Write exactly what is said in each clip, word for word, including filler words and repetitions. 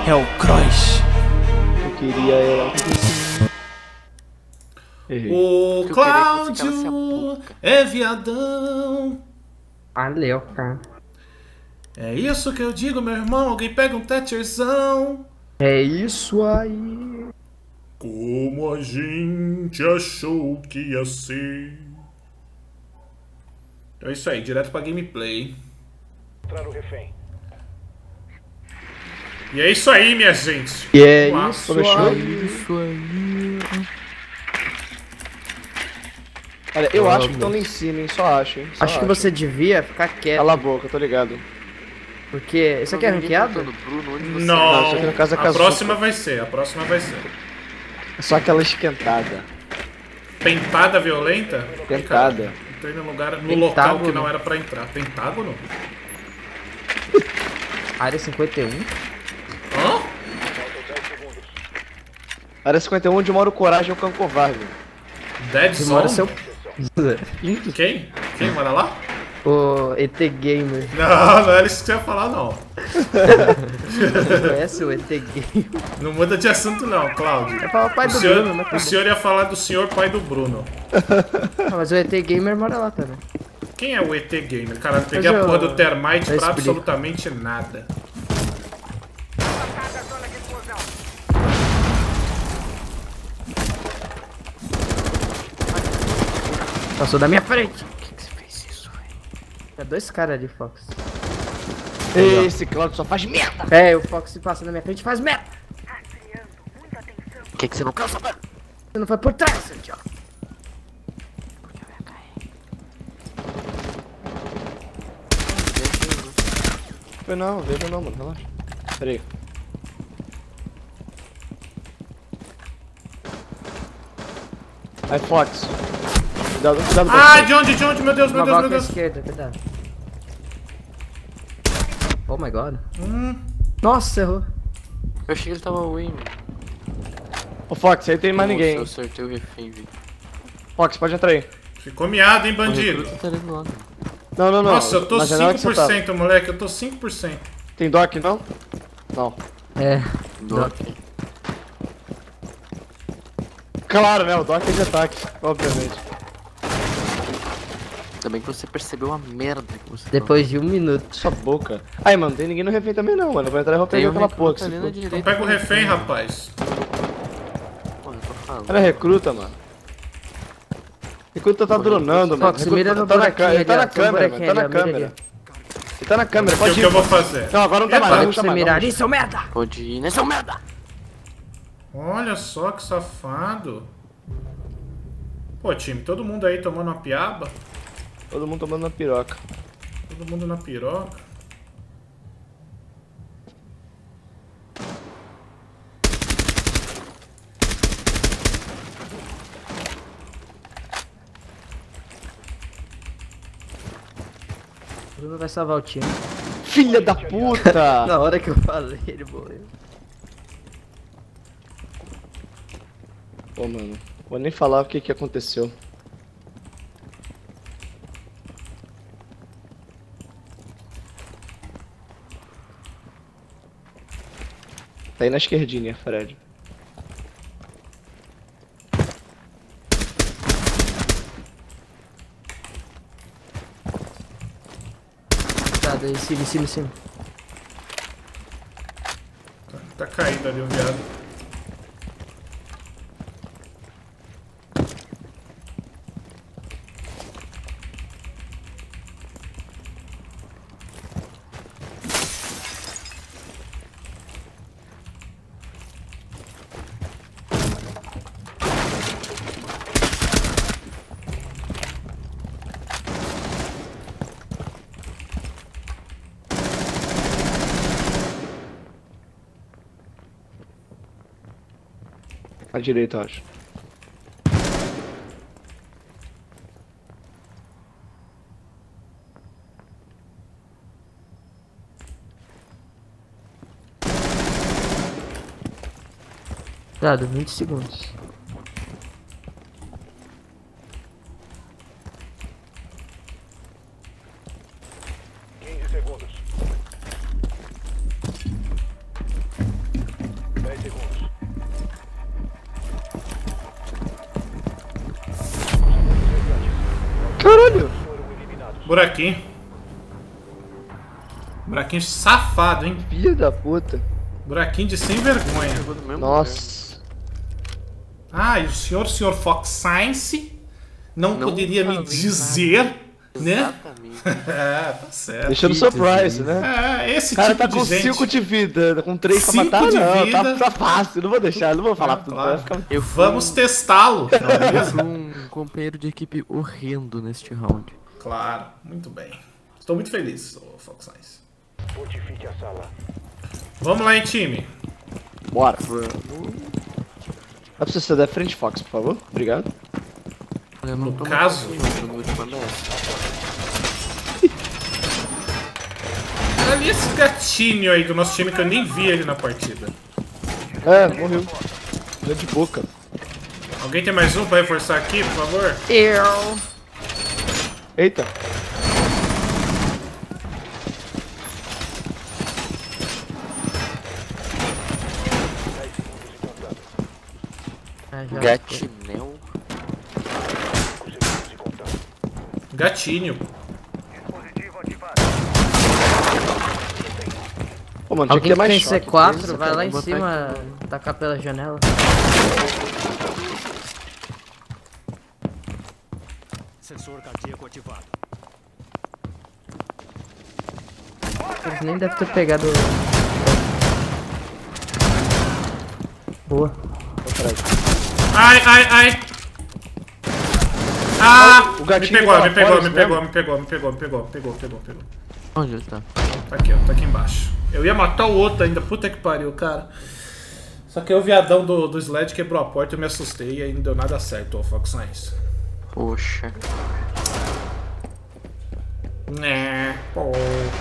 É o Cross. Eu queria ela. O Cláudio é viadão. Valeu, cara. É isso que eu digo, meu irmão. Alguém pega um Thatcherzão. É isso aí. Como a gente achou que ia ser. Então é isso aí, direto pra gameplay. Entrar no refém. E é isso aí, minha gente. E é Vamos isso lá. aí. Isso aí. Olha, eu Vamos. acho que estão lá em cima, hein? Só acho, hein? Só Acho que você devia ficar quieto, Cala a boca, eu tô ligado. porque... Isso aqui é ranqueado? Bruno, onde você Não, Não, isso aqui no caso é a Kazuca. próxima vai ser, a próxima vai ser. É só aquela esquentada. Pentada violenta? Pentada. Entrei no lugar, no Pentágono. local que não era pra entrar. Pentágono? Área cinquenta e um? Hã? Área cinquenta e um, onde mora o Coragem e o Cão Covarde. Dead Que mora Zone? seu... Quem? Quem mora lá? O E T Gamer. Não, não era isso que você ia falar, não. Você conhece o E T Gamer? Não muda de assunto, não, Cláudio. É para o pai O do senhor, Bruno, né? o senhor ia falar do senhor pai do Bruno. Ah, mas o E T Gamer mora lá também. Quem é o E T Gamer? Cara, eu peguei Mas a eu- porra do Termite eu pra explico. absolutamente nada. Passou da minha frente. Por que, que você fez isso, velho? Tem dois caras ali, Fox. Esse Claudio só faz merda! É, o Fox se passa na minha frente e faz merda. O que que você não cansa, mano? Você não foi por trás, seu idiota. Foi não, veja não, mano, relaxa. Pera aí. Aí, Fox. Cuidado, cuidado com Ah, você. de onde, de onde? Meu Deus, meu Uma Deus, bola meu com a Deus. esquerda, cuidado. Oh my god. Hum, Nossa, errou. Eu achei que ele tava win. Ô, Fox, aí tem mais ninguém. Eu acertei o refém, velho. Fox, pode entrar aí. ficou miado, hein, O bandido? recruta tá ali do lado. Não, não, não. Nossa, eu tô Na janela que cinco por você tá. cento, moleque. Eu tô cinco por cento. Tem doc, não? Não. É. Doc. Claro, né? O doc é de ataque, obviamente. Ainda bem que você percebeu a merda que você Depois de um minuto. Sua boca. Aí, mano, tem ninguém no refém também não, mano. Eu vou entrar e vou tem pegar um aquela porra que recruta você ali na for. direita. Pega o refém, rapaz. Pô, eu tô falando. Cara, recruta, mano. Recruta tá dronando, mano. Fox, mira no Recruta tá na, buraquinho ca- ele tá ali, na ó. Tem um câmera, mano. Tá na buraquinho ali, ó, mira câmera. Ele tá na câmera, O que, pode que eu ir. vou fazer? Não, agora não tá Epa, mais, não Pra tá você mais. mirar vamos. ali, seu merda! Pode ir, né, seu merda? Olha só que safado. Pô, time, todo mundo aí tomando uma piaba? Todo mundo tomando uma piroca. Todo mundo na piroca? O Bruno vai salvar o time. Filha da puta! Na hora que eu falei, ele morreu. Pô, mano. Vou nem falar o que que aconteceu. Tá aí na esquerdinha, Fred. Tá, daí, em cima, em cima, em cima. Tá, tá caído ali o viado. À direita, eu acho. Dado, vinte segundos. quinze segundos. Buraquinho. Buraquinho safado, hein? Filho da puta. Buraquinho de sem vergonha. Pegou do mesmo Nossa. Ah, e o senhor, senhor Fox Science, não, Não poderia me falei dizer, lugar. né? Exatamente. É, tá certo. Deixando surprise, né? É, esse O cara tipo tá de com gente. cinco de vida, com três pra Cinco matar, de não. vida. Tá, tá fácil, não vou deixar, não vou falar tudo. claro. Vai ficar... Eu fui Vamos testá-lo, não é Eu mesmo? fui um companheiro de equipe horrendo neste round. Claro, muito bem. Estou muito feliz, ô Fox Science. Fortifique a sala. Vamos lá, hein, time. Bora. Vai pra você da frente, Fox, por favor. Obrigado. Eu não No tô caso- muito afim, não, eu vou te mandar essa. Olha esse gatinho aí do nosso time que eu nem vi ele na partida. É, morreu. Deu de boca. Alguém tem mais um pra reforçar aqui, por favor? Eu. Eita. Ah, já. Gatinel. Gatinho. Pô, mano, tinha que Alguém ter que mais tem choque. C quatro, Pensa, vai cara, lá em botar cima, aqui. tacar pela janela. Sensor cardíaco ativado. Eles nem devem ter pegado. Boa. Ai, ai, ai. Ah! O Me gatinho pegou, tava me pegou, fora, me isso pegou, mesmo? me pegou, me pegou, me pegou, me pegou, pegou, pegou. Onde ele tá? Tá aqui, ó, tá aqui embaixo. Eu ia matar o outro ainda, puta que pariu, cara. Só que aí o viadão do, do sled quebrou a porta, eu me assustei e aí não deu nada certo, ô Fox Science. Poxa. Né, pô.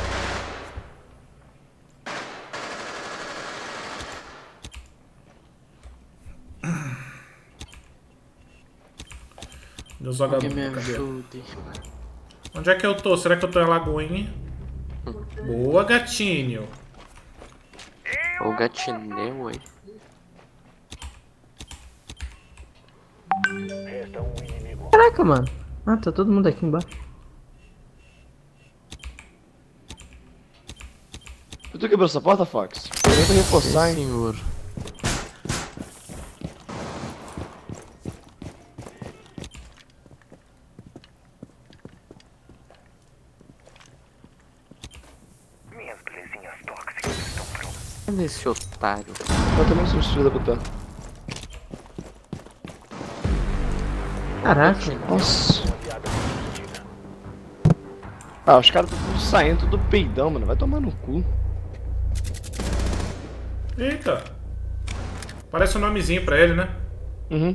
Deus Alguém me vagabundo, cadê? ajude. Onde é que eu tô? Será que eu tô em Lagoinha? Boa, gatinho. O gatinel aí. Resta um inimigo. Caraca, mano. Ah, tá todo mundo aqui embaixo. Tu quebrou essa porta, Fox? Tenta reforçar, Sim, hein? senhor. Minhas belezinhas tóxicas estão prontas. Cadê esse otário? Eu também sou destruída pra botar. Caraca. Nossa. Ah, os caras estão saindo tudo peidão, mano. Vai tomar no cu. Eita. Parece um nomezinho pra ele, né? Uhum.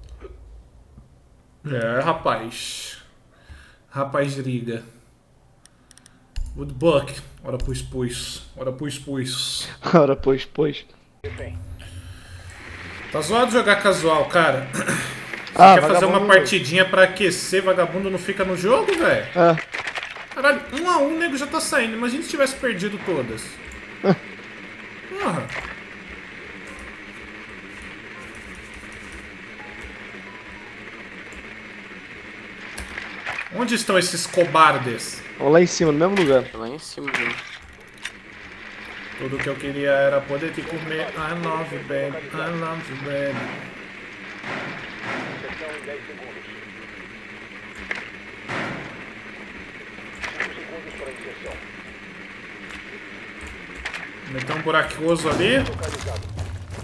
É, rapaz. Rapaz liga. Woodbuck. Ora pus pus. Ora pus pus. Ora, pois, pois. Refém. Tá zoado jogar casual, cara. Ah, Quer fazer uma vagabundo. partidinha pra aquecer, vagabundo não fica no jogo, velho? Ah, Caralho, um a um o nego já tá saindo. Imagina se tivesse perdido todas. Porra. Onde estão esses cobardes? vamos lá em cima, no mesmo lugar. Lá em cima, viu? Tudo que eu queria era poder te comer. I love you, baby. I love you, baby. Inserção em dez segundos. cinco segundos para inserção. Meteu um buraquoso ali. Localizado.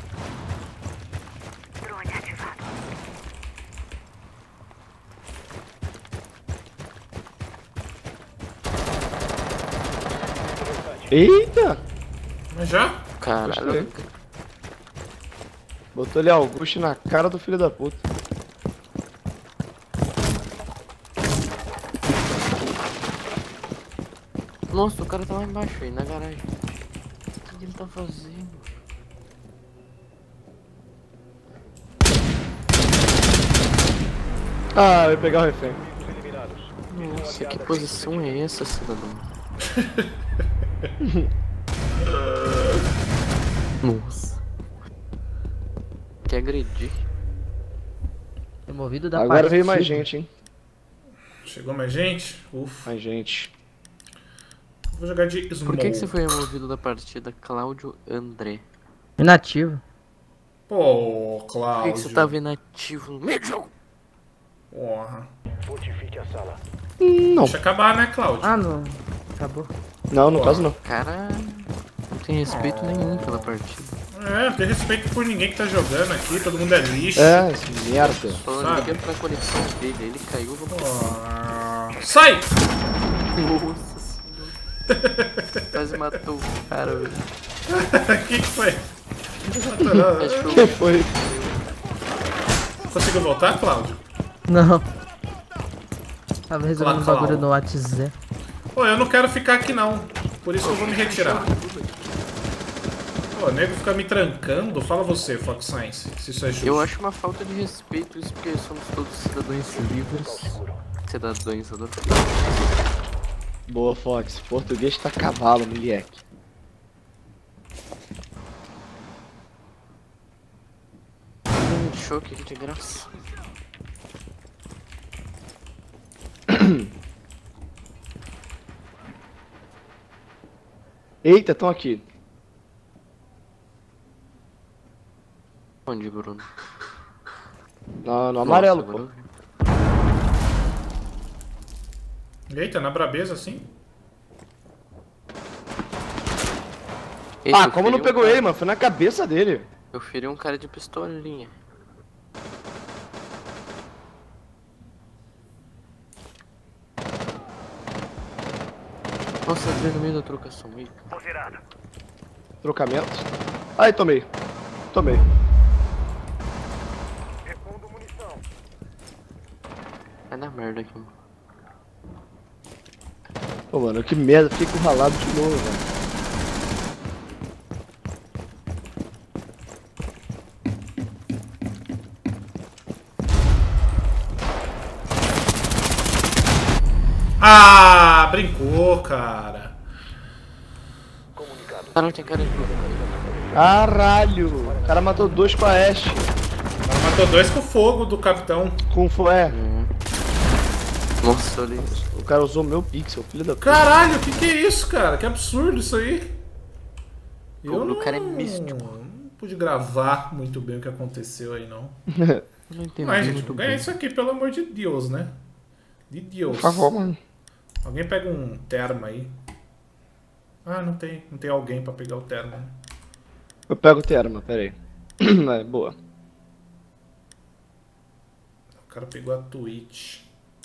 Eita! Mas já? Caralho. Botou ali Augusto na cara do filho da puta. Nossa, o cara tá lá embaixo aí, na garagem. O que ele tá fazendo? Ah, eu ia pegar o refém. Nossa, que posição é essa, cidadão? Nossa. Quer agredir? Removido da Agora partida. veio mais gente, hein? Chegou mais gente? Ufa. Ai, gente. Vou jogar de Smoke. Por que, que você foi removido da partida, Cláudio André? Inativo. Pô, Por que, Cláudio. que você tava inativo no meio do jogo? Porra. Fortifique a sala. Não. Deixa acabar, né, Cláudio? Ah, não. Acabou. Não, no Pô. caso não. Cara, não tem respeito nenhum pela partida. É, não tem respeito por ninguém que tá jogando aqui, todo mundo é lixo. É, esse merda. Só Sabe? liguei pra conexão dele, ele caiu no... Ah, sai! Nossa senhora. Quase matou o cara, velho. O que que foi? Acho que Quem foi foi? Conseguiu voltar, Cláudio? Não. Tava resolvendo um Clau, Clau. bagulho no WhatsApp. Pô, eu não quero ficar aqui não. Por isso eu vou me retirar. Pô, o nego fica me trancando. Fala você, Fox Science, se isso é justo. Eu acho uma falta de respeito isso, porque somos todos cidadãos livres. Cidadãos, adoro. Boa, Fox. Português tá cavalo, moleque. Um choque aqui de graça. Eita, tão aqui. Onde, Bruno? No, no amarelo, Nossa, pô. agora Eita, na brabeza assim? eu vi. Esse Ah, eu como não feri um pegou cara- ele, mano? Foi na cabeça dele. Eu feri um cara de pistolinha. Nossa, entrei no meio da trocação. Ih, Zerada. Trocamento. Ai, tomei. Tomei. Repondo munição. vai dar merda aqui, mano. Pô, mano, que merda. Fiquei encurralado de novo, velho. Ah, brincou, cara. Comunicado. Ah, não, tem cara de... Caralho. O cara matou dois com a Ashe. Ela matou dois com o fogo do capitão. Com foi. Hum. Nossa, olha isso. O cara usou meu pixel, filho da puta. Caralho, o que que é isso, cara? Que absurdo isso aí. O meu cara é místico. Não pude gravar muito bem o que aconteceu aí, não. Eu não entendi Mas, gente, muito ganha bem. isso aqui, pelo amor de Deus, né? De Deus. Por favor, mano. Alguém pega um termo aí. Ah, não tem. Não tem alguém pra pegar o termo, né? Eu pego o termo, pera aí. É, boa. O cara pegou a Twitch.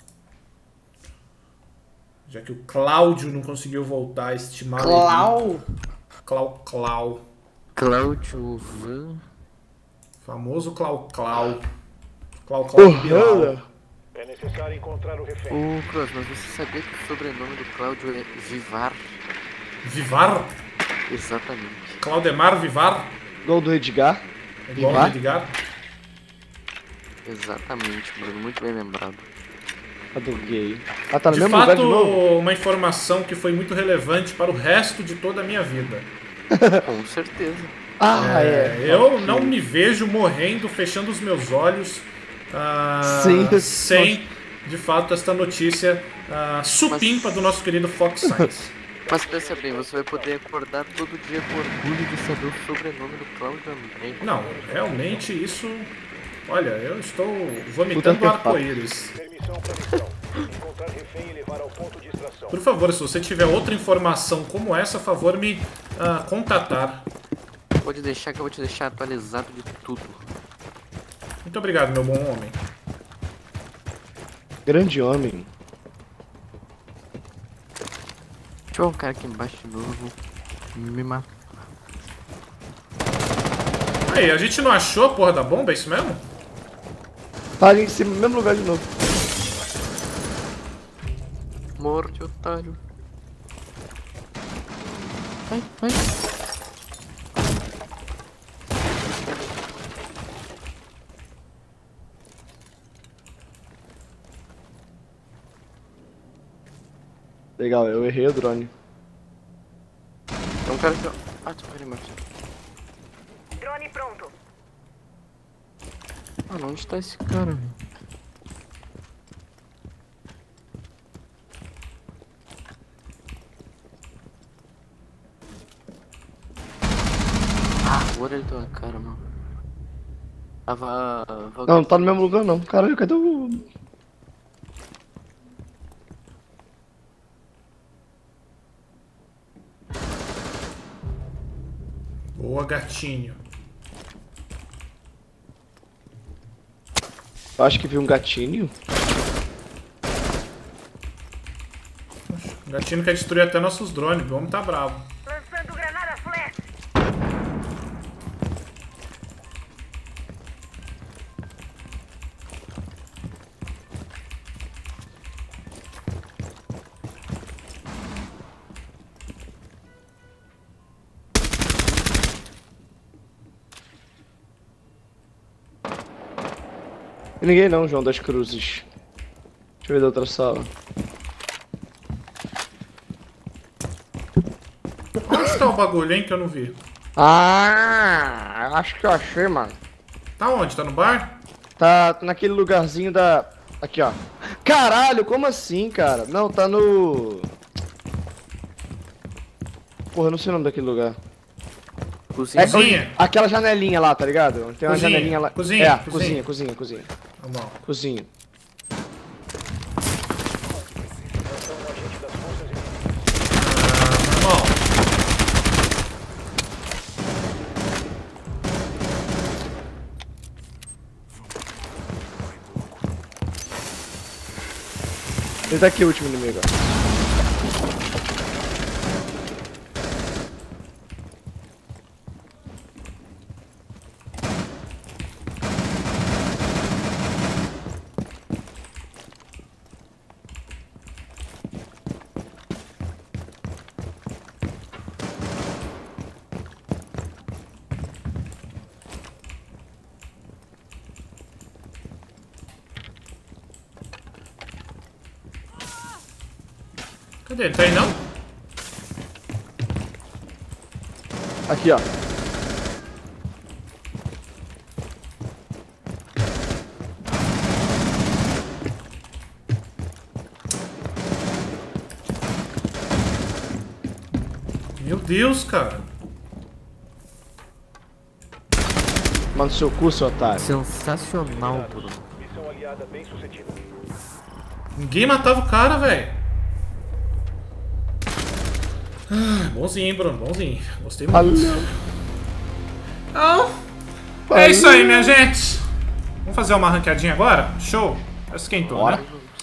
Já que o Cláudio não conseguiu voltar, estimado. Clau! Clau Clau. Cláudio Van... Famoso Clau Clau. Clau Clau Bilal. Porra. É necessário encontrar o refém. Ô, Cross, mas você sabia que o sobrenome do Cláudio é Vivar? Vivar? Exatamente. Claudemar Vivar? Gol do Edgar. Igual Vivar? o Edgar? Exatamente, Bruno. Muito bem lembrado. Adoguei. Ah, tá no De mesmo lugar fato, de novo? uma informação que foi muito relevante para o resto de toda a minha vida. Com certeza. Ah, é. Eu Ok. não me vejo morrendo, fechando os meus olhos, ah, Sim. sem, de fato, esta notícia ah, supimpa do nosso querido Fox Science. Mas pensa bem, você vai poder acordar todo dia com orgulho de saber o sobrenome do Cláudio André. Não, realmente isso... Olha, eu estou Puta vomitando artefato. arco-íris. Permissão para missão. Encontrar refém e levar ao ponto de extração. Por favor, se você tiver outra informação como essa, favor me ah, contatar. Pode deixar que eu vou te deixar atualizado de tudo. Muito obrigado, meu bom homem. Grande homem. Deixa eu ver um cara aqui embaixo de novo. Me matar. Aí, a gente não achou a porra da bomba, é isso mesmo? Tá ali em cima, no mesmo lugar de novo. Morte, otário. Vai, vai. Legal, eu errei o drone. Tem um cara aqui, ó. Ah, tu vai embaixo. Drone pronto. Mano, onde tá esse cara, velho? Agora ele deu a cara, mano. Tava. Não, não tá no mesmo lugar não. Caralho, cadê o... Boa, gatinho. Eu acho que vi um gatinho. O gatinho quer destruir até nossos drones. O homem tá bravo. Lançando granada flash. Tem ninguém não, João das Cruzes. Deixa eu ver da outra sala. Onde tá o bagulho, hein, que eu não vi? Ah, acho que eu achei, mano. Tá onde? Tá no bar? Tá naquele lugarzinho da... Aqui, ó. Caralho, como assim, cara? Não, tá no... Porra, eu não sei o nome daquele lugar. Cozinha. É, Cozinha. aquela janelinha lá, tá ligado? Tem uma Cozinha, janelinha lá. cozinha, É, cozinha. cozinha, cozinha, cozinha. Tá bom. Cozinha. Ah, normal. Esse daqui é o último inimigo, ó. Cadê ele? Tá aí não? Aqui, ó. Meu Deus, cara. Manda seu cu, seu otário. Sensacional, Bruno. Missão aliada bem sucedida. Ninguém matava o cara, velho. Ah, bonzinho, hein, Bruno? Bonzinho. Gostei muito. Valeu. Então, é isso aí, minha gente. Vamos fazer uma ranqueadinha agora? Show. Já esquentou, Bora. né?